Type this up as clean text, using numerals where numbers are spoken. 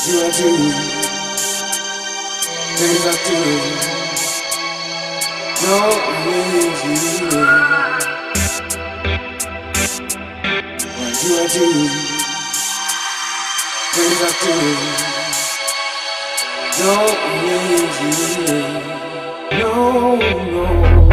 do I do? Things I do. No, with you. What do I do? Things I do. No, with you. No, no.